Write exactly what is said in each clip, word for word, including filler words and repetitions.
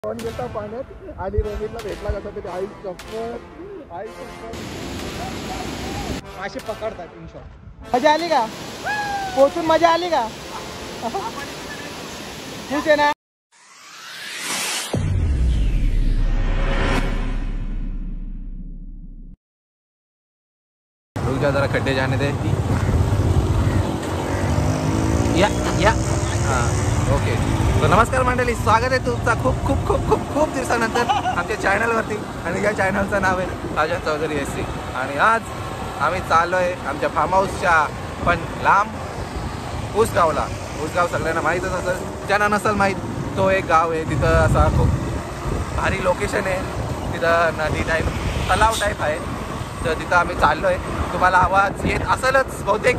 Phone घेता पाण्यात आणि रोहितला भेटला कसा तरी आई चप्पल आई चप्पल मासे पकडतात तीन शॉट. मजा आली का पोचून? मजा आली का? खुश आहे ना? रुक जा जरा, खड्डे जाने दे. या या हां ओके. तर नमस्कार मंडळी, स्वागत आहे तुमचा खूप खूप खूप खूप खूप दिवसानंतर आमच्या चॅनलवरती. आणि या चॅनलचं नाव आहे राजन चौधरी एस सी. आणि आज आम्ही चाललो आहे आमच्या फार्म हाऊसच्या पण लांब ऊसगावला. ऊसगाव सगळ्यांना माहीतच असेल, ज्यांना नसेल माहीत तो एक गाव आहे. तिथं असा खूप भारी लोकेशन आहे. तिथं नदी टाईप तलाव टाईप आहे. तर तिथं आम्ही चाललो आहे. तुम्हाला आवाज येत असेलच बहुतेक.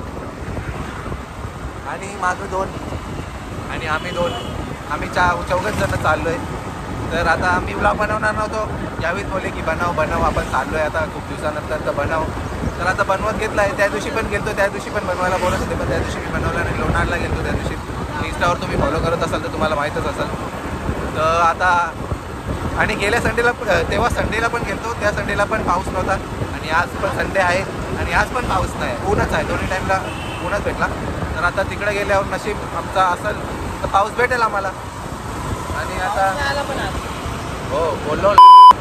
आणि माझं दोन आणि आम्ही दोन आम्ही चा चौघच जण चाललो आहे. तर आता आम्ही व्लॉग बनवणार नव्हतो, यावेळी बोलले की बनव बनव आपण चाललो आहे आता खूप दिवसानंतर, तर बनव. तर आता बनवत घेतला आहे. त्या दिवशी पण गेलो, त्या दिवशी पण बनवायला बोलत होते, पण त्या दिवशी मी बनवला नाही. लोणारला गेलो त्या दिवशी. इंस्टावर तुम्ही फॉलो करत असाल तर तुम्हाला माहीतच असेल. तर आता आणि गेल्या संडेला तेव्हा संडेला पण गेलो, त्या संडेला पण पाऊस नव्हता. आणि आज पण संडे आहे आणि आज पण पाऊस नाही, ऊनच आहे. दोन्ही टाईमला ऊनच भेटला. तर आता तिकडे गेल्यावर नशीब आमचा असेल तर पाऊस भेटेल आम्हाला. आणि आता हो बोललो.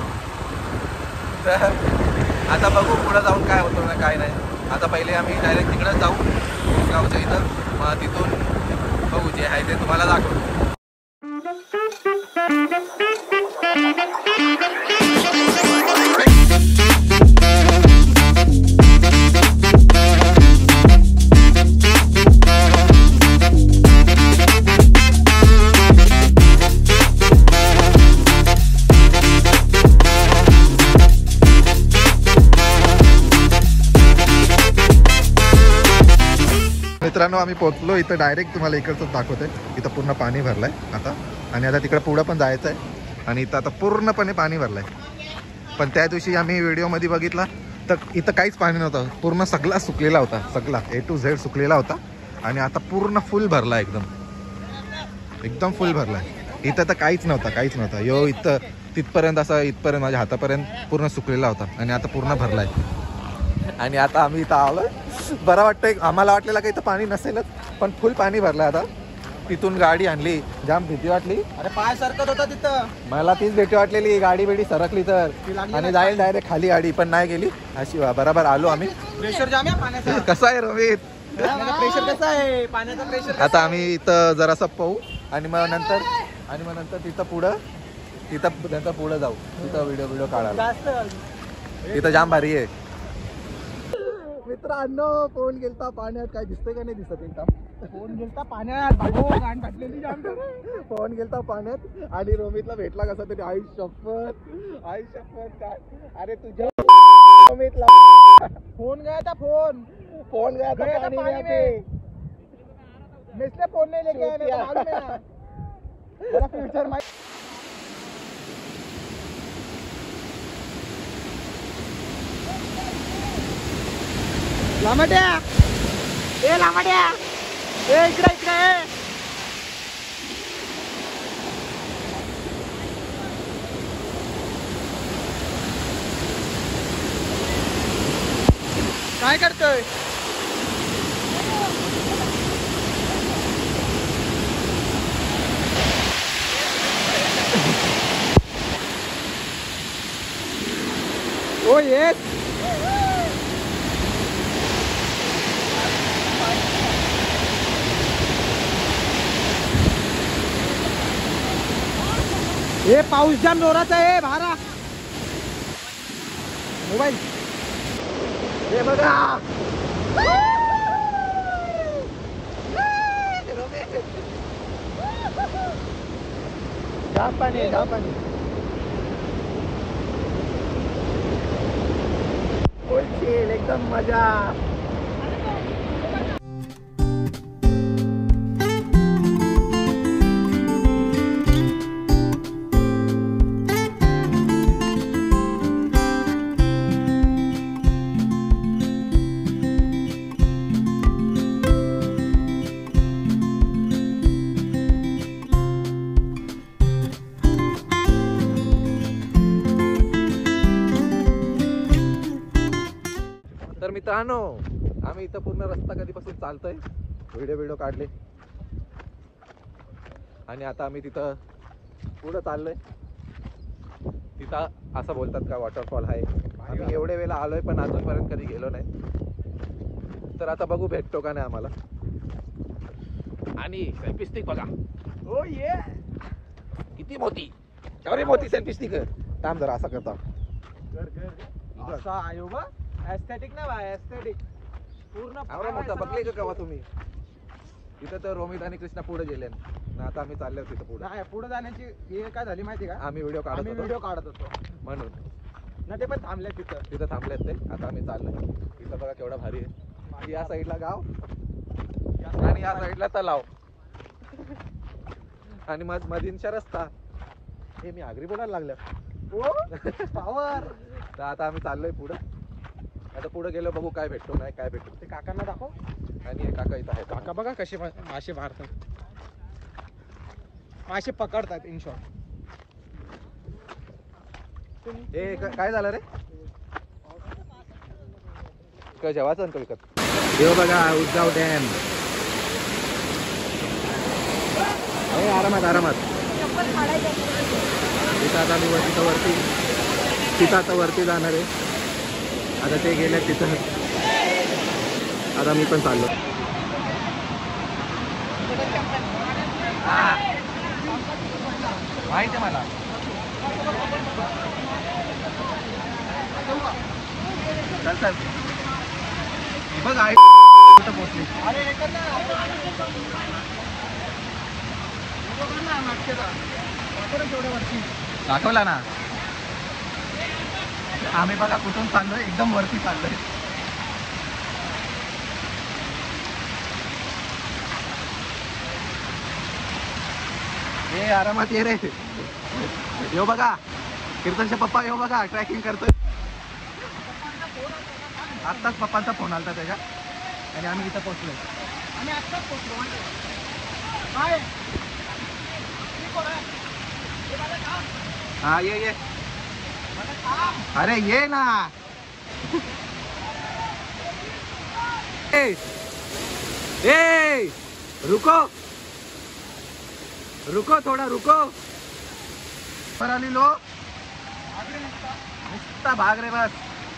तर आता बघू पुढं जाऊन काय होतं ना काय नाही. आता पहिले आम्ही डायरेक्ट तिकडंच जाऊ ऊसगावच्या इथं, मग तिथून बघू जे आहे ते तुम्हाला दाखवू. मित्रांनो आम्ही पोहोचलो इथं. डायरेक्ट तुम्हाला इकडचं दाखवतोय. इथं पूर्ण पाणी भरलंय आता. आणि आता तिकडे पुढं पण जायचं आहे. आणि इथं आता पूर्णपणे पाणी भरलंय. पण त्या दिवशी आम्ही व्हिडिओमध्ये बघितला तर इथं काहीच पाणी नव्हतं. पूर्ण सगळा सुकलेला होता, सगळा ए टू झेड सुकलेला होता. आणि आता पूर्ण फुल भरला, एकदम एकदम फुल भरलाय. इथं तर काहीच नव्हतं, काहीच नव्हतं. यो इथं तिथपर्यंत असं इथपर्यंत माझ्या हातापर्यंत पूर्ण सुकलेला होता. आणि आता पूर्ण भरलाय. आणि आता आम्ही इथं आलो. बरं वाटतंय. आम्हाला वाटलेलं की इथं पाणी नसेलच, पण फुल पाणी भरलं आता. तिथून गाडी आणली, जाम भीती वाटली. अरे पाय सरकत होता तिथं. मला तीच भीती वाटलेली, गाडी बिडी सरकली तर आणि जाईल डायरेक्ट खाली गाडी, पण नाही गेली. अशी बरोबर आलो आम्ही. प्रेशर जाम आहे पाण्याचा. कसा आहे रोहित? प्रेशर कसा आहे पाण्याचा? प्रेशर आता आम्ही इथं जरासं पाहू आणि मग नंतर आणि मग नंतर तिथं पुढं तिथं नंतर पुढं जाऊ. तिथं व्हिडिओ व्हिडिओ काढायला. तिथं जाम भारी आहे. मित्रांनो फोन गेलता पाण्यात. काय दिसतंय का नाही दिसत? एकदम फोन गेलता पाण्यात. बाबू गाण टाकलेली जाम. फोन गेलता पाण्यात आणि रोमितला भेटला कसा तरी. आई शपथ आई शपथ काय. अरे तुझ्या रोमितला फोन गया था. फोन फोन गया था पानी पानी में. मैं इसलिए फोन नहीं लेके आया. मेरे को मालूम है ना. मेरा फ्यूचर माइंड. लामड्या ए लामड्या ए इकडे इकडे ए. काय करतोय? Oh yes. हे पाऊस जाम जोराचा आहे. भारा मोबाईल हे बघा. जाम पाणी जाम पाणी. फुल चिल एकदम मजा. तर मित्रांनो आम्ही इथं पूर्ण रस्ता कधीपासून चालतोय, व्हिडिओ व्हिडिओ काढले आणि आता आम्ही तिथं पुढं चाललोय. तिथं असं बोलतात का वॉटरफॉल आहे. आम्ही एवढे वेळेला आलोय पण अजूनपर्यंत कधी गेलो नाही. तर आता बघू भेटतो का नाही आम्हाला. आणि सेल्फी स्टिक बघा. ओ ये किती मोठी. अरे मोठी सेल्फी स्टिक. थांब जरा असा करता. असा आयो बा एस्थेटिक ना बा एस्थेटिक पूर्ण आवडा मोठा बघले का केव्हा तुम्ही. तिथं तर रोमित आणि कृष्णा पुढे गेले ना. आता आम्ही चाललो तिथं पुढे. नाही पुढे जाण्याची हे काय झाली माहिती का, आम्ही व्हिडिओ काढत आम्ही होतो व्हिडिओ काढत होतो म्हणून. ना ते पण थांबले तिथं. तिथं थांबलेत ते. आता आम्ही चाललोय. तिथं बघा केवढा भारी आहे. या साईडला गाव आणि या साईडला तलाव आणि मध मधींचा रस्ता. हे मी आगरी बोलायला लागलं. Oh power. तर आता आम्ही चाललोय पुढं. आता पुढे गेलो बघू काय भेटतो नाही काय भेटतो. ते काकांना दाखव. आणि हे काका इथं आहेत. काका बघा कसे मा- मासे मारतात, मासे पकडतात इन शॉर्ट. ए क- काय झालं रे. काय जेवायचं ना विकत. देव बघा उज्जाव डॅम. ए आरामात आरामात. तिथं आता मी वर- तिथं वरती तिथं आता वरती जाणार आहे. आता ते गेले तिथं. आता मी पण चाललो. माहिती आहे मला. चल चल. हे बघ आई कुठं पोहोचली. अरे हे कर ना. हे बघ ना नाटकेचा. वापरच एवढ्या वरती. दाखवला ना. आम्ही बघा कुठून चाललोय, एकदम वरती चाललोय. ए आरामात ये रे. येऊ बघा कीर्तनचे पप्पा. येऊ बघा ट्रॅकिंग करतोय. आत्ताच पप्पांचा फोन आलता त्याच्या आणि आम्ही इथं पोहोचलोय. आम्ही आत्ताच पोहोचलो माहिती आहे. काय हे कोण आहे? हे मला थांब. हा ये ये. मला थांब. अरे ये ना. ए ए रुको रुको थोड़ा रुको. पर आली लो. नुसता भाग रे बस.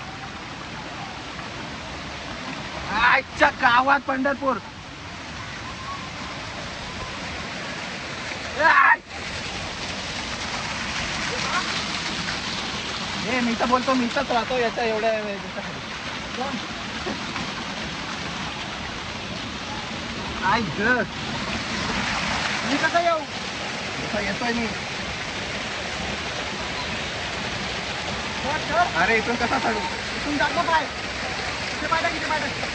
आजच्या गावात पंढरपूर. आय! ए मी तर बोलतो मी इथंच राहतो याच्या एवढ्या आय ग. मी कसं येऊ. इथं येतोय मी. चढ, चढ. अरे इथून कसा चढू. इथून जातो काय. किती पायऱ्या किती पायऱ्या.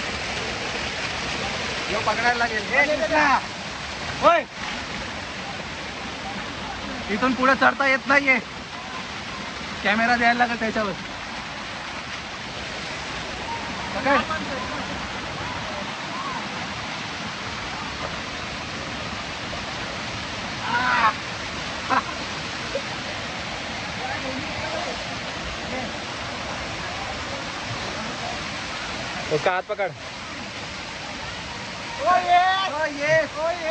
यो पकडायला लागेल. ए कृष्णा होय. इथून पुढे चढता येत नाहीये. कॅमेरा द्यायला लागेल त्याच्यावर. पकड. उसका हाथ पकड़. ओ ये ओ ये ओ ये.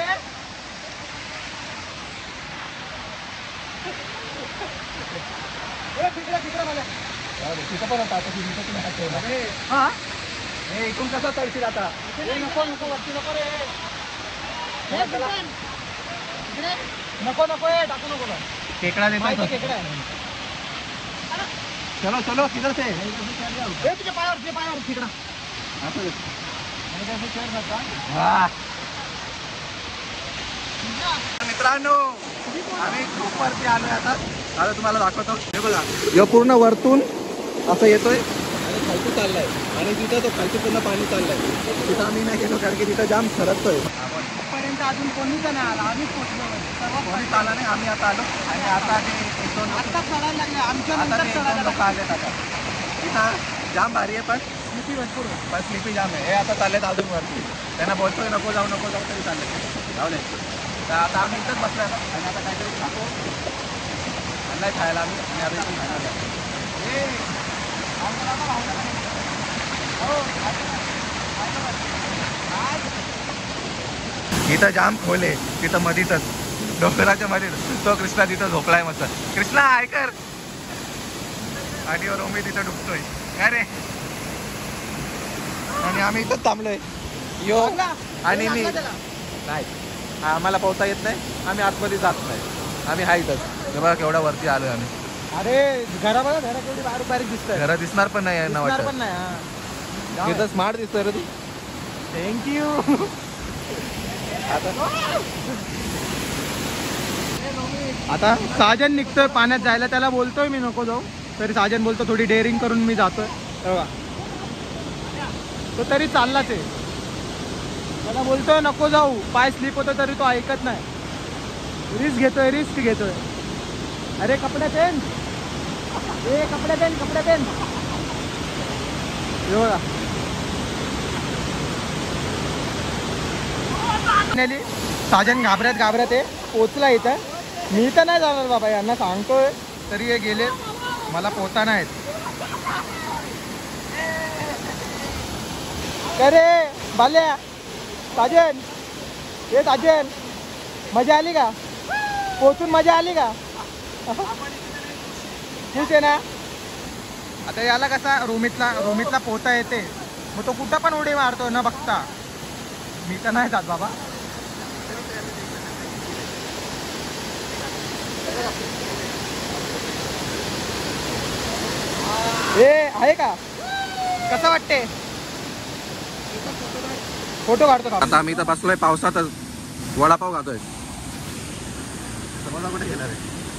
ए तिकडे तिकडे मला. तिथं पण होता आता तिथं तुम्ही हात ठेवला. अरे हा हे इथून कसा चढशील आता. ए नको नको वरती नको रे. चला, चला. इकडे नको नको ए टाकू नको बा. खेकडा माहिती देतो. खेकडा आहे. चलो चलो किधर से. ए तुझ्या पायावर तुझ्या पायावर तिकडं. वा. मित्रांनो आम्ही खूप वरती आलोय आता. आता तुम्हाला दाखवतो. हे बघा यो पूर्ण वरतून असं येतोय आणि खालती चाललाय आणि तिथं तो खालती पूर्ण पाणी चाललंय. तिथं आम्ही नाही गेलो कारण की तिथं जाम सरकतोय. पर्यंत अजून कोणीच नाही आला. आम्हीच पोहोचलो. सर्व कोणी चालला नाही. आम्ही आता आलो आणि आता ते एक दोन लोक- आत्ताच चढायला लागले. आमच्या आता नंतर ते एक दोन चढायला लोक आलेत आता. इथं जाम भारी आहे पण किती भरपूर आहे. पण स्लिपी जाम आहे. हे आता चाललेत अजून वरती. त्यांना बोलतोय नको जाऊ नको जाऊ तरी चालले. जाऊ दे. तर आता आम्ही इथंच बसलो आता आणि आता काहीतरी खातो. आणलाय खायला आम्ही आणि आता इथून खाणार आहे. ए, आम्हाला आता भावना नाही. इथं जाम खोले, तिथं मधीतच डोंगराच्या मध्ये तो कृष्णा तिथं झोपलाय मस्त. कृष्णा ऐकर. आणि रोमी तिथं डुबतोय अरे. आणि आम्ही इथंच थांबलोय यो. आणि मी नाही, आम्हाला पोहता येत नाही, आम्ही आतमध्ये जात नाही, आम्ही हा इथंच. हे बघा केवढा वरती आलोय आम्ही. अरे घरा बघा, घरा केवढी बारीक बारीक दिसतंय. घरा दिसणार पण नाही ना वाटत. पण नाही. हा इथं स्मार्ट दिसतोय रे तू. थँक्यू. आता साजन निघतोय पाण्यात जायला, त्याला बोलतोय मी नको जाऊ, तरी साजन बोलतो थोडी डेअरिंग करून मी जातोय. तेव्हा तो तरी चाललाच आहे. त्याला बोलतोय नको जाऊ, पाय स्लिप होतो तरी तो ऐकत नाही. रिस्क घेतोय, रिस्क घेतोय. अरे कपडे पेन, ए कपडे पेन, कपडे पेन. हे बघा साजन घाबरत घाबरत आहे, पोचला इथं. मी तर नाही जाणार बाबा, यांना सांगतोय तरी हे गेले, मला पोहता नाहीत. अरे बाल्या, साजन हे साजन, मजा आली का? पोचून मजा आली का? खुश आहे ना? आता याला कसा रोमितला रोमितला पोहता येते, मग तो कुठं पण उडी मारतो न बघता. मी तर नाही जात बाबा. ए आहे का? कसं वाटते? फोटो काढतो का? आता आम्ही इथं बसलोय पावसातच, वडापाव खातोय. समोसा कुठे घेणार आहे?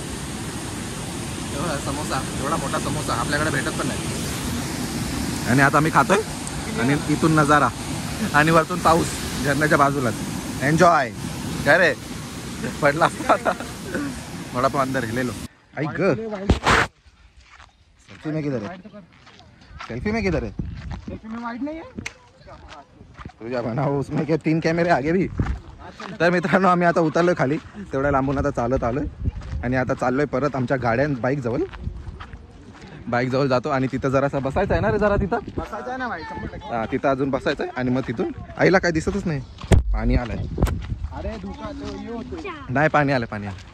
एवढा समोसा, एवढा मोठा समोसा आपल्याकडे भेटत पण नाही. आणि आता आम्ही खातोय आणि इथून नजारा आणि वरतून पाऊस झरण्याच्या बाजूलाच. एन्जॉय. काय रे पडला आता वडापाव अंदर हिलेलो. ऐक ग, सेल्फी में किधर है? सेल्फी में किधर है? सेल्फी में वाईट नाही आहे तुझ्या बनाव उसमें क्या तीन कॅमेरे आगे भी. तर मित्रांनो आम्ही आता उतरलोय खाली, तेवढ्या लांबून आता चालत आलोय आणि आता चाललोय परत आमच्या गाड्या बाईक जवळ. बाईक जवळ जातो आणि तिथं जरासा बसायचं आहे ना रे, जरा तिथं बसायचं आहे ना भाई. हा तिथं अजून बसायचं आहे. आणि मग तिथून आईला काय दिसतच नाही, पाणी आलंय. अरे धुका तो हे होतो. नाही पाणी आलं, पाणी आलं.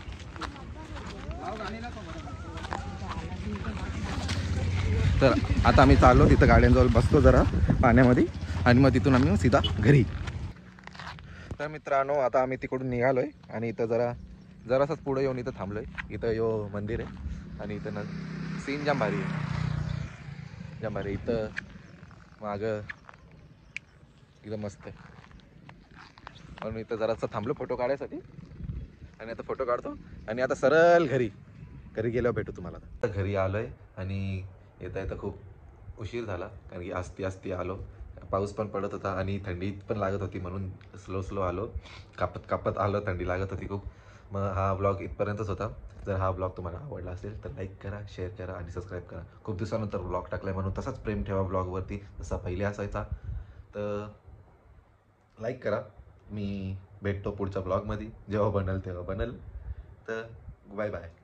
तर आता आम्ही चाललो तिथं गाड्यांजवळ बसतो जरा पाण्यामध्ये आणि मग तिथून आम्ही सीधा घरी. तर मित्रांनो आता आम्ही तिकडून निघालोय आणि इथं जरा जरासाच पुढे येऊन इथं थांबलोय. इथं यो मंदिर आहे आणि इथं ना सीन जाम भारी आहे, जाम भारी. इथं मागं एकदम मस्त आहे म्हणून इथं जरासा थांबलो फोटो काढायसाठी. आणि आता फोटो काढतो आणि आता सरळ घरी घरी गेल्यावर भेटू तुम्हाला. आता घरी आलोय आणि येता येता खूप उशीर झाला कारण की आस्ती आस्ती आलो. पाऊस पण पडत होता आणि थंडी पण लागत होती म्हणून स्लो स्लो आलो, कापत कापत आलो. थंडी लागत होती खूप. मग हा व्लॉग इथपर्यंतच होता. जर हा व्लॉग तुम्हाला आवडला असेल तर लाईक करा, शेअर करा आणि सबस्क्राईब करा. खूप दिवसानंतर व्लॉग टाकलाय म्हणून तसाच प्रेम ठेवा व्लॉगवरती जसा पहिले असायचा. तर लाईक करा. मी भेटतो पुढच्या ब्लॉगमध्ये, जेव्हा बनल तेव्हा बनल. तर बाय बाय.